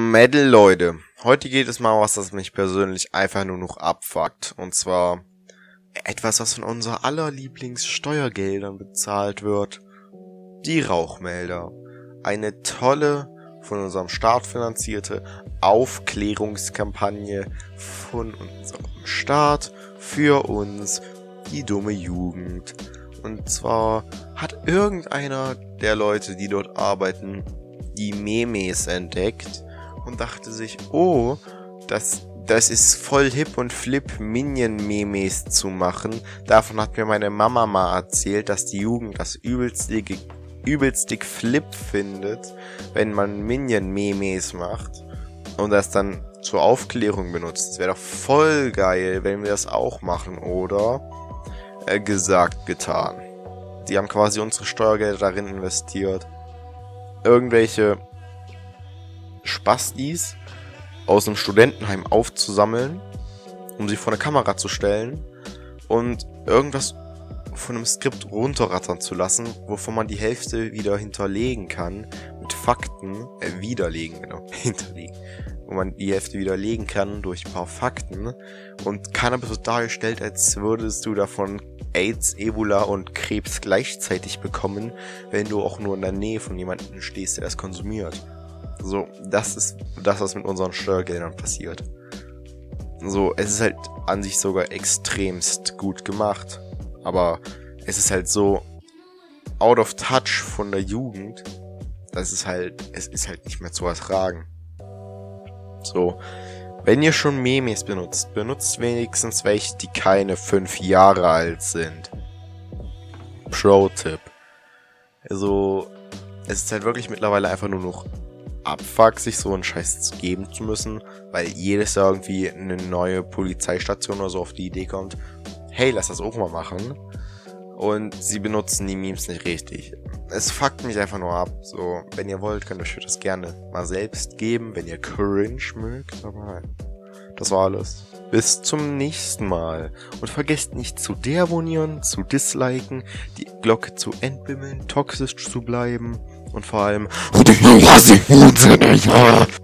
Metal, Leute. Heute geht es mal um was, das mich persönlich einfach nur noch abfuckt. Und zwar etwas, was von unser aller Lieblingssteuergeldern bezahlt wird. Die Rauchmelder. Eine tolle, von unserem Staat finanzierte Aufklärungskampagne von unserem Staat für uns, die dumme Jugend. Und zwar hat irgendeiner der Leute, die dort arbeiten, die Memes entdeckt und dachte sich, oh, das ist voll hip und flip, Minion-Memes zu machen. Davon hat mir meine Mama mal erzählt, dass die Jugend das übelstig flip findet, wenn man Minion-Memes macht und das dann zur Aufklärung benutzt. Das wäre doch voll geil, wenn wir das auch machen, oder? Gesagt, getan. Die haben quasi unsere Steuergelder darin investiert, irgendwelche Spastis aus einem Studentenheim aufzusammeln, um sie vor eine Kamera zu stellen und irgendwas von einem Skript runterrattern zu lassen, wovon man die Hälfte wieder hinterlegen kann mit Fakten, hinterlegen, wo man die Hälfte widerlegen kann durch ein paar Fakten und Cannabis wird dargestellt, als würdest du davon AIDS, Ebola und Krebs gleichzeitig bekommen, wenn du auch nur in der Nähe von jemandem stehst, der das konsumiert. So, das ist das, was mit unseren Steuergeldern passiert. So, es ist halt an sich sogar extremst gut gemacht, aber es ist halt so out of touch von der Jugend, es ist halt nicht mehr zu ertragen. So, wenn ihr schon Memes benutzt wenigstens welche, die keine 5 Jahre alt sind. Pro-Tipp. Also, es ist halt wirklich mittlerweile einfach nur noch Abfuck, sich so einen Scheiß geben zu müssen, weil jedes Jahr irgendwie eine neue Polizeistation oder so auf die Idee kommt, hey, lass das auch mal machen. Und sie benutzen die Memes nicht richtig. Es fuckt mich einfach nur ab. So, wenn ihr wollt, könnt ihr euch das gerne mal selbst geben, wenn ihr cringe mögt. Aber nein. Das war alles. Bis zum nächsten Mal. Und vergesst nicht zu deabonnieren, zu disliken, die Glocke zu entbimmeln, toxisch zu bleiben und vor allem